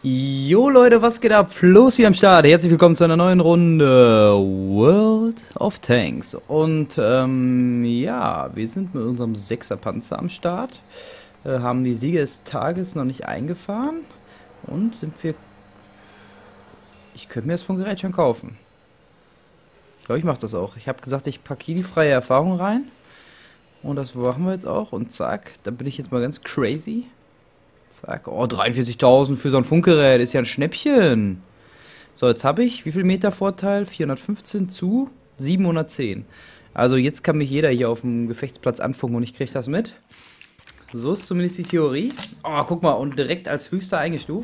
Jo Leute, was geht ab? Flo's wieder am Start. Herzlich willkommen zu einer neuen Runde World of Tanks. Und ja, wir sind mit unserem 6er Panzer am Start. Haben die Siege des Tages noch nicht eingefahren. Und sind wir... Ich könnte mir das von Gerät schon kaufen. Ich glaube, ich mache das auch. Ich habe gesagt, ich packe hier die freie Erfahrung rein. Und das machen wir jetzt auch. Und zack, da bin ich jetzt mal ganz crazy. Zack. Oh, 43.000 für so ein Funkgerät. Ist ja ein Schnäppchen. So, jetzt habe ich, wie viel Meter Vorteil? 415 zu 710. Also jetzt kann mich jeder hier auf dem Gefechtsplatz anfunken und ich kriege das mit. So ist zumindest die Theorie. Oh, guck mal. Und direkt als höchster eingestuft.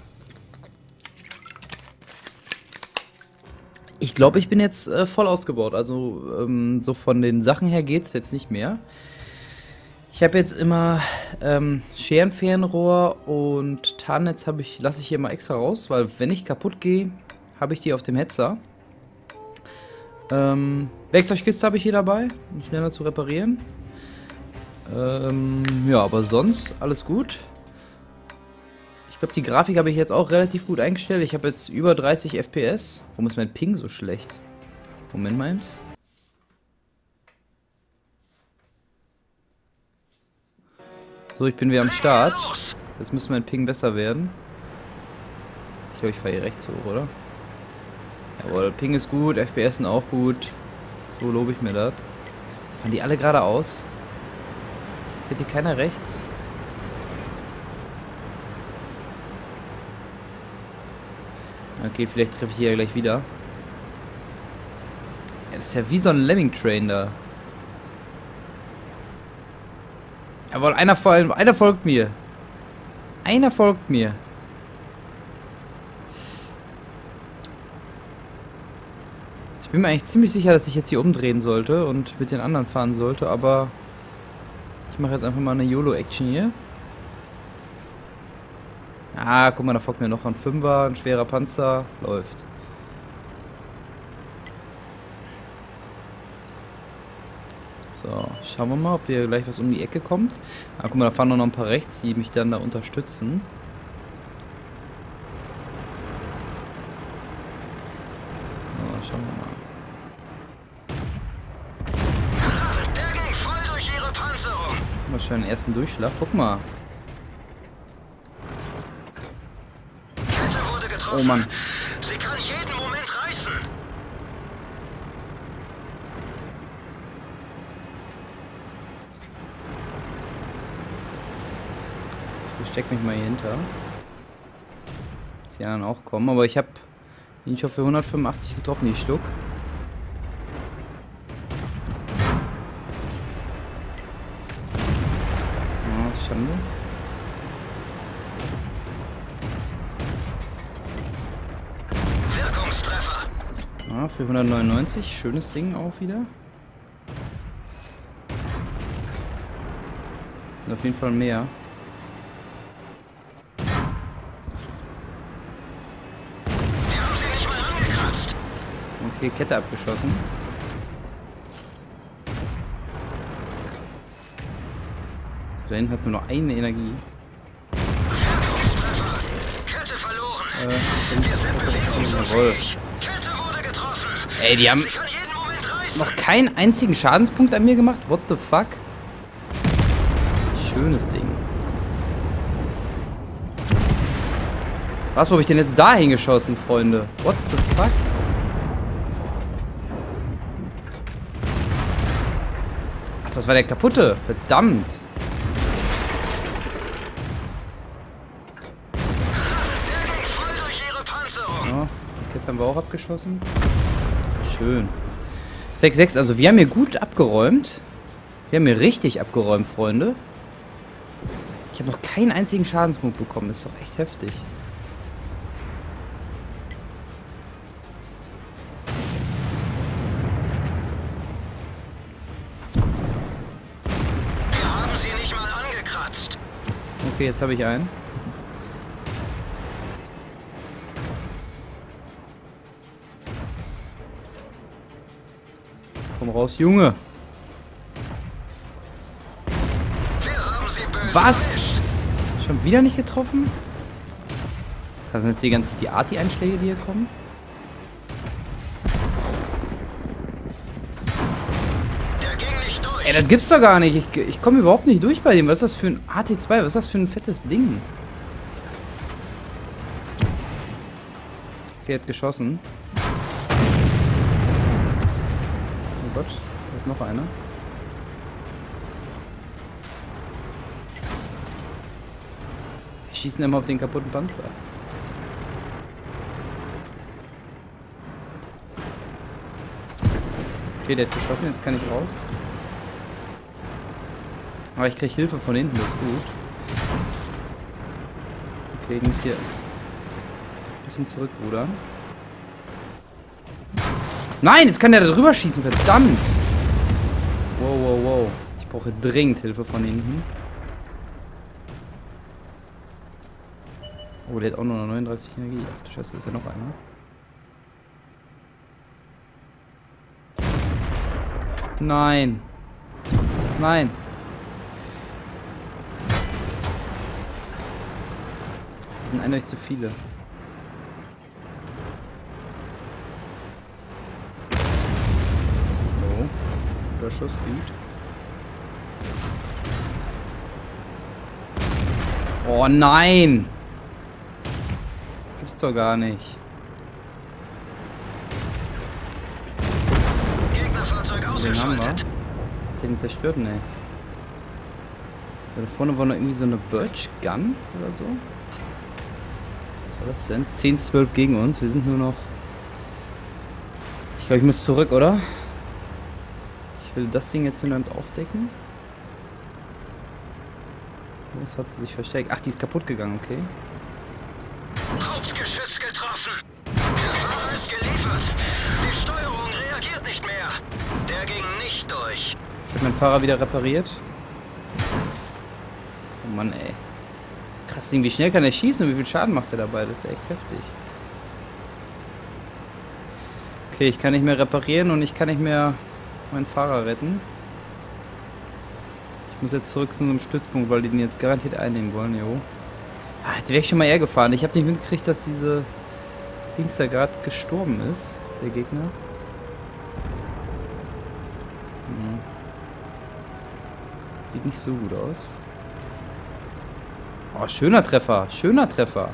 Ich glaube, ich bin jetzt voll ausgebaut. Also so von den Sachen her geht es jetzt nicht mehr. Ich habe jetzt immer Scherenfernrohr und Tarnnetz lasse ich hier mal extra raus, weil wenn ich kaputt gehe, habe ich die auf dem Hetzer. Werkzeugkiste habe ich hier dabei, um schneller zu reparieren. Ja, aber sonst alles gut. Ich glaube, die Grafik habe ich jetzt auch relativ gut eingestellt. Ich habe jetzt über 30 FPS. Warum ist mein Ping so schlecht? Moment mal. So, ich bin wieder am Start. Jetzt müsste mein Ping besser werden. Ich glaube, ich fahre hier rechts hoch, oder? Jawohl, Ping ist gut, FPS sind auch gut. So lobe ich mir das. Fahren die alle geradeaus? Fährt hier keiner rechts? Okay, vielleicht treffe ich hier gleich wieder. Ja, das ist ja wie so ein Lemming-Train da. Jawohl, einer folgt mir. Einer folgt mir. Ich bin mir eigentlich ziemlich sicher, dass ich jetzt hier umdrehen sollte und mit den anderen fahren sollte, aber ich mache jetzt einfach mal eine YOLO-Action hier. Ah, guck mal, da folgt mir noch ein 5er, ein schwerer Panzer. Läuft. So, schauen wir mal, ob hier gleich was um die Ecke kommt. Ah, guck mal, da fahren noch ein paar rechts, die mich dann da unterstützen. So, schauen wir mal. Der ging voll durch ihre Panzerung. Mal schon den ersten Durchschlag. Guck mal. Kette wurde getroffen. Oh Mann. Sie kann jeden Moment reißen. Ich verstecke mich mal hier hinter. Dass die anderen auch kommen. Aber ich habe ihn schon für 185 getroffen, die Stück. Oh, Schande. Wirkungstreffer. Ah, für 199. Schönes Ding auch wieder. Und auf jeden Fall mehr. Die haben sie nicht mal angekratzt. Okay, Kette abgeschossen. Da hinten hat nur noch eine Energie. Wirkungstreffer. Kette verloren. Wir sind bewegungsunfähig. Kette wurde getroffen. Ey, die haben Sie kann jeden Moment reißen. noch keinen einzigen Schadenspunkt an mir gemacht. What the fuck? Schönes Ding. Was, wo hab ich denn jetzt da hingeschossen, Freunde? What the fuck? Ach, das war der kaputte. Verdammt. Der ging voll durch ihre Panzerung. Ja, die Kette haben wir auch abgeschossen. Schön. 6-6, also wir haben hier gut abgeräumt. Wir haben hier richtig abgeräumt, Freunde. Ich habe noch keinen einzigen Schadenspunkt bekommen. Das ist doch echt heftig. Wir haben sie nicht mal angekratzt. Okay, jetzt habe ich einen. Komm raus, Junge. Wir haben sie böse Was? erwischt. Schon wieder nicht getroffen? Was sind jetzt die ganzen Arti-Einschläge, die hier kommen? Der ging nicht durch. Ey, das gibt's doch gar nicht. Ich komme überhaupt nicht durch bei dem. Was ist das für ein AT2? Was ist das für ein fettes Ding? Okay, hat geschossen. Oh Gott, da ist noch einer. Wir schießen immer auf den kaputten Panzer. Okay, der hat geschossen, jetzt kann ich raus. Aber ich krieg Hilfe von hinten, das ist gut. Okay, ich muss hier ein bisschen zurückrudern. Nein, jetzt kann der da drüber schießen, verdammt! Wow, wow, wow. Ich brauche dringend Hilfe von hinten. Oh, der hat auch nur noch 39 Energie. Ach du Scheiße, ist ja noch einer. Nein. Nein. Das sind eindeutig zu viele. Oh. Guter Schuss, gut. Oh nein! Gibt's doch gar nicht. Den haben wir. Hat den zerstört? Nee. So, da vorne war noch irgendwie so eine Birch Gun oder so. Was war das denn? 10, 12 gegen uns. Wir sind nur noch... Ich glaube, ich muss zurück, oder? Ich will das Ding jetzt in der Hand aufdecken. Was hat sie sich versteckt? Ach, die ist kaputt gegangen, okay. Hauptgeschütz getroffen. Der Fahrer ist geliefert. Die Steuerung reagiert nicht mehr. Der ging nicht durch. Ich habe meinen Fahrer wieder repariert. Oh Mann, ey. Krass Ding, wie schnell kann er schießen und wie viel Schaden macht er dabei? Das ist ja echt heftig. Okay, ich kann nicht mehr reparieren und ich kann nicht mehr meinen Fahrer retten. Ich muss jetzt zurück zu unserem Stützpunkt, weil die den jetzt garantiert einnehmen wollen, jo. Ah, da wäre ich schon mal eher gefahren. Ich habe nicht mitgekriegt, dass diese Dings da gerade gestorben ist, der Gegner. Hm. Sieht nicht so gut aus. Oh, schöner Treffer. Schöner Treffer.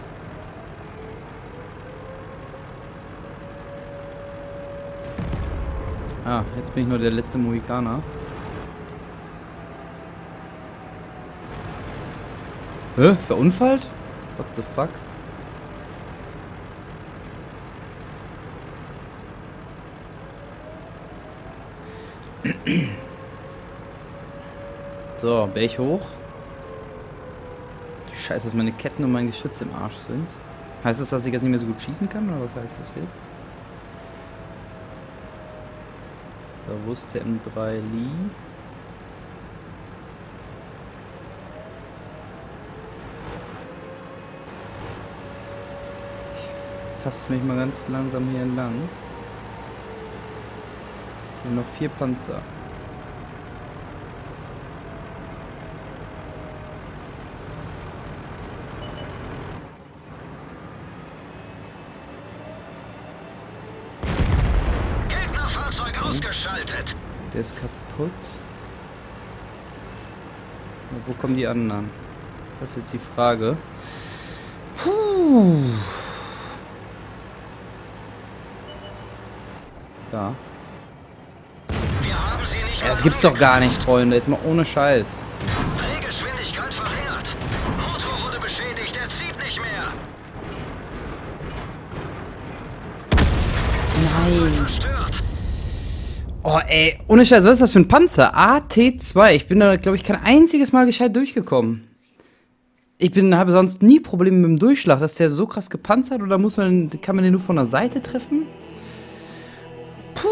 Ah, jetzt bin ich nur der letzte Mohikaner. Hä? Verunfallt? What the fuck? So, Berg hoch. Scheiße, dass meine Ketten und mein Geschütz im Arsch sind. Heißt das, dass ich jetzt nicht mehr so gut schießen kann? Oder was heißt das jetzt? So, wo ist der M3 Lee? Ich taste mich mal ganz langsam hier entlang. Wir haben noch 4 Panzer. Ausgeschaltet. Der ist kaputt. Wo kommen die anderen? Das ist jetzt die Frage. Puh. Da. Wir haben sie nicht Ja, das gibt's doch gar nicht, Freunde. Jetzt mal ohne Scheiß. Drehgeschwindigkeit verringert. Motor wurde beschädigt, er zieht nicht mehr. Nein. Zerstört. Oh, ey, ohne Scheiß, was ist das für ein Panzer? AT2. Ich bin da, glaube ich, kein einziges Mal gescheit durchgekommen. Habe sonst nie Probleme mit dem Durchschlag. Ist der so krass gepanzert oder kann man den nur von der Seite treffen? Puh.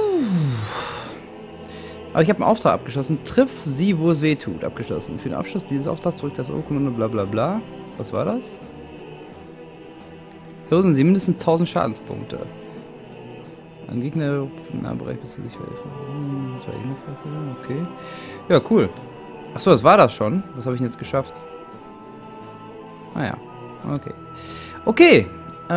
Aber ich habe einen Auftrag abgeschlossen. Triff sie, wo es weh tut. Abgeschlossen. Für den Abschluss dieses Auftrags drückt das O-Kommando bla bla bla. Was war das? Losen Sie mindestens 1000 Schadenspunkte. Ein Gegner im Nahbereich bist du sich helfen. Das war ebenfalls, okay. Ja, cool. Achso, das war das schon. Was habe ich denn jetzt geschafft? Naja. Okay. Okay.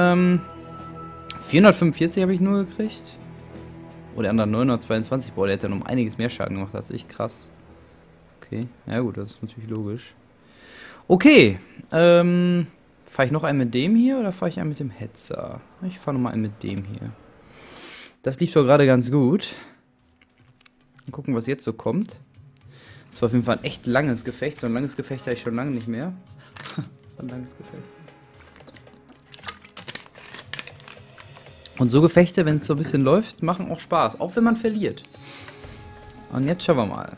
445 habe ich nur gekriegt. Oh, der andere 922. Boah, der hat dann um einiges mehr Schaden gemacht. Das ist echt krass. Okay. Ja gut, das ist natürlich logisch. Okay. Fahre ich noch einen mit dem hier oder fahre ich einen mit dem Hetzer? Ich fahre nochmal einen mit dem hier. Das lief doch gerade ganz gut. Mal gucken, was jetzt so kommt. Das war auf jeden Fall ein echt langes Gefecht. So ein langes Gefecht hatte ich schon lange nicht mehr. So ein langes Gefecht. Und so Gefechte, wenn es so ein bisschen läuft, machen auch Spaß. Auch wenn man verliert. Und jetzt schauen wir mal.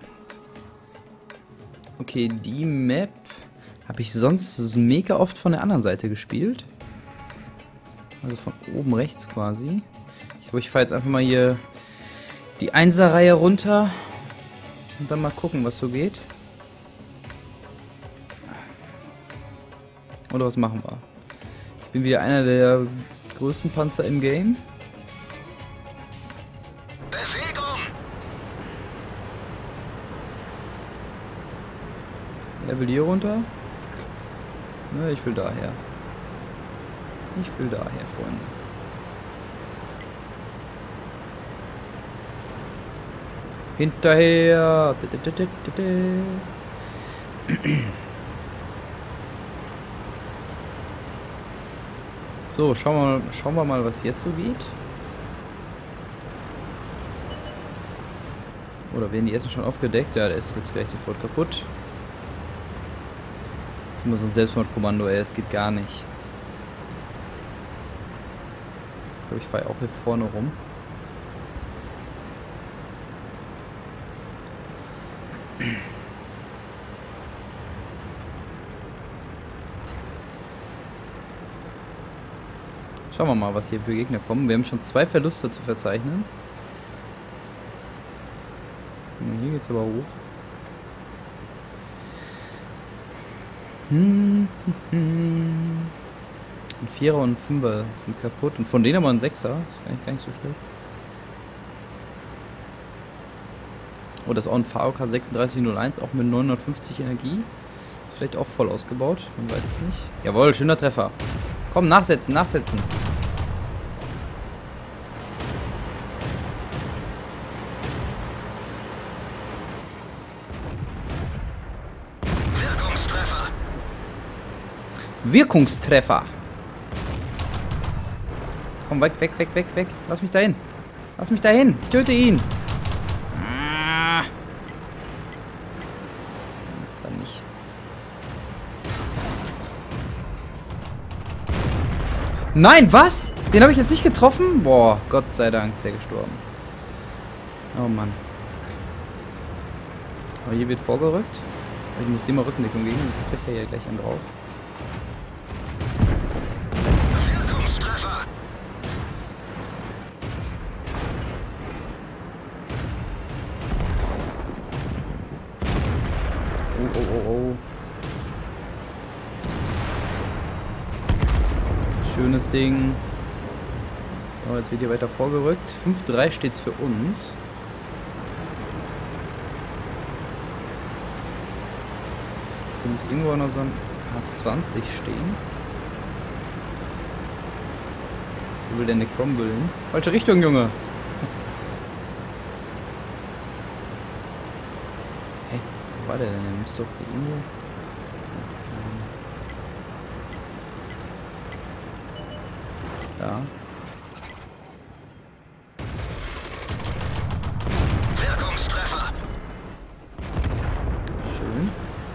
Okay, die Map habe ich sonst mega oft von der anderen Seite gespielt. Also von oben rechts quasi. Ich glaube, ich fahre jetzt einfach mal hier die 1er-Reihe runter. Und dann mal gucken, was so geht. Oder was machen wir? Ich bin wieder einer der größten Panzer im Game. Bewegung! Er will hier runter. Ne, ich will daher. Ich will daher, Freunde. Hinterher. So, schauen wir mal, was jetzt so geht. Oder werden die ersten schon aufgedeckt? Ja, der ist jetzt gleich sofort kaputt. Das ist immer so ein Selbstmordkommando, ey, das geht gar nicht. Ich glaube, ich fahre auch hier vorne rum. Schauen wir mal, was hier für Gegner kommen. Wir haben schon 2 Verluste zu verzeichnen. Hier geht's aber hoch. Ein 4er und ein 5er sind kaputt. Und von denen aber ein 6er. Das ist eigentlich gar nicht so schlecht. Oh, das ist auch ein VK 3601, auch mit 950 Energie. Vielleicht auch voll ausgebaut. Man weiß es nicht. Jawohl, schöner Treffer. Komm, nachsetzen, nachsetzen. Wirkungstreffer! Wirkungstreffer. Komm, weg, weg, weg, weg, weg. Lass mich dahin. Lass mich dahin. Ich töte ihn. Ah. Dann nicht. Nein, was? Den habe ich jetzt nicht getroffen? Boah, Gott sei Dank ist er gestorben. Oh Mann. Aber hier wird vorgerückt. Ich muss dem mal Rückendeckung geben, jetzt kriegt er ja gleich einen drauf. Wirkungstreffer! Oh, oh, oh, oh. Schönes Ding. So, jetzt wird hier weiter vorgerückt. 5-3 steht es für uns. Hier muss irgendwo noch so ein A20 stehen. Wo will denn der Cromwell hin? Falsche Richtung, Junge! Hä? Wo war der denn? Der muss doch irgendwo... Ja. Wirkungstreffer! Schön.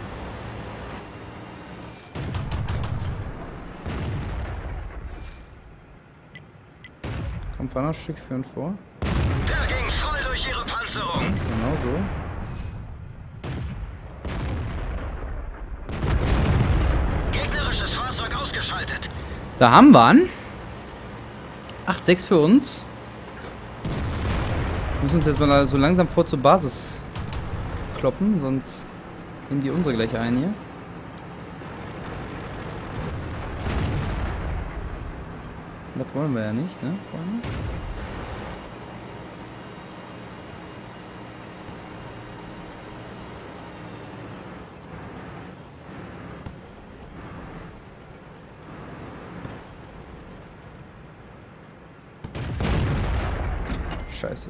Kommt ein Stück für und vor. Der ging voll durch ihre Panzerung! Genau so. Gegnerisches Fahrzeug ausgeschaltet! Da haben wir ihn. 8-6 für uns. Wir müssen uns jetzt mal so langsam vor zur Basis kloppen, sonst nehmen die unsere gleich ein hier. Das wollen wir ja nicht, ne, Freunde? scheiße.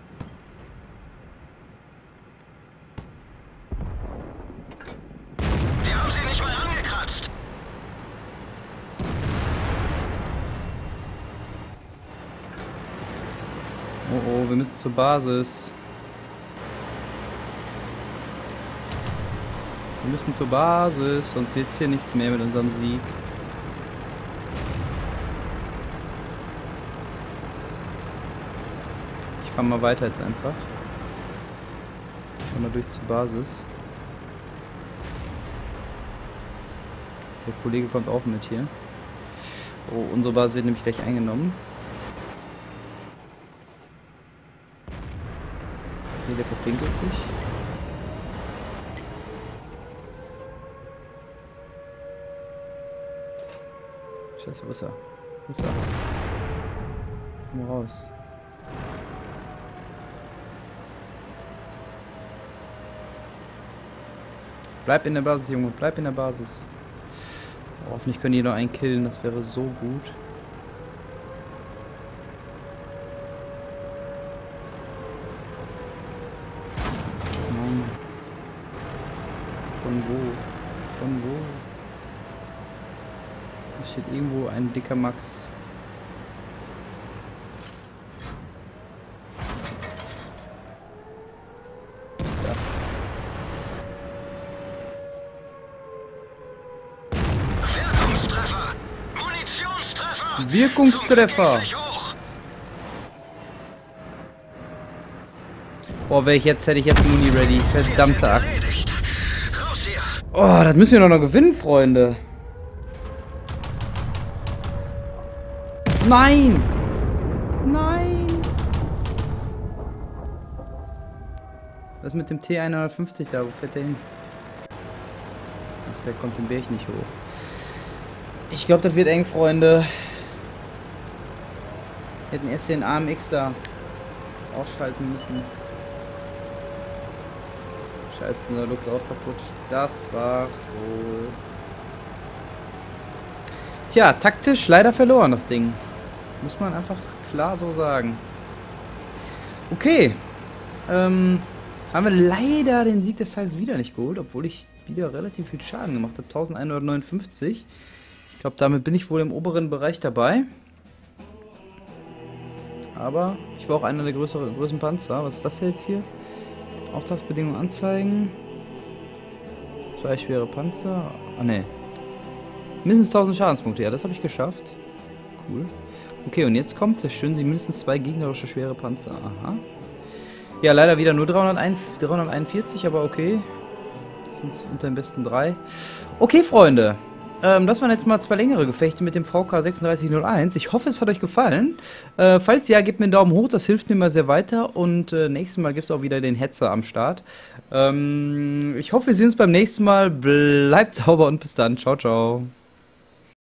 Wir haben sie nicht mal angekratzt. Oh, wir müssen zur Basis. Wir müssen zur Basis, sonst wird es hier nichts mehr mit unserem Sieg. Ich fahre mal weiter jetzt einfach. Fahren wir durch zur Basis. Der Kollege kommt auch mit hier. Oh, unsere Basis wird nämlich gleich eingenommen. Okay, der verpinkelt sich. Scheiße, wo ist er? Wo ist er? Komm raus. Bleib in der Basis, Junge. Bleib in der Basis. Oh, hoffentlich können die noch einen killen. Das wäre so gut. Nein. Von wo? Von wo? Da steht irgendwo ein dicker Max. Da. Wirkungstreffer! Munitionstreffer! Wirkungstreffer! Zum Glück ging's nicht hoch. Boah, hätte ich jetzt Muni ready. Verdammte Wir sind Axt. erledigt. Raus hier! Oh, das müssen wir doch noch gewinnen, Freunde. Nein! Nein! Was mit dem T150 da? Wo fährt der hin? Ach, der kommt den Berg nicht hoch. Ich glaube, das wird eng, Freunde. Wir hätten erst den AMX da ausschalten müssen. Scheiße, der Lux auch kaputt. Das war's wohl. Tja, taktisch leider verloren, das Ding. Muss man einfach klar so sagen. Okay. Haben wir leider den Sieg des Tages wieder nicht geholt, obwohl ich wieder relativ viel Schaden gemacht habe. 1159. Ich glaube, damit bin ich wohl im oberen Bereich dabei. Aber ich war auch einer der größten Panzer. Was ist das jetzt hier? Auftragsbedingungen anzeigen. 2 schwere Panzer. Ah, ne. Mindestens 1000 Schadenspunkte. Ja, das habe ich geschafft. Cool. Okay, und jetzt kommt, zerstören sie mindestens 2 gegnerische schwere Panzer. Aha. Ja, leider wieder nur 341, aber okay. Das sind unter den besten 3. Okay, Freunde. Das waren jetzt mal 2 längere Gefechte mit dem VK 3601. Ich hoffe, es hat euch gefallen. Falls ja, gebt mir einen Daumen hoch, das hilft mir mal sehr weiter. Und nächstes Mal gibt es auch wieder den Hetzer am Start. Ich hoffe, wir sehen uns beim nächsten Mal. Bleibt sauber und bis dann. Ciao, ciao.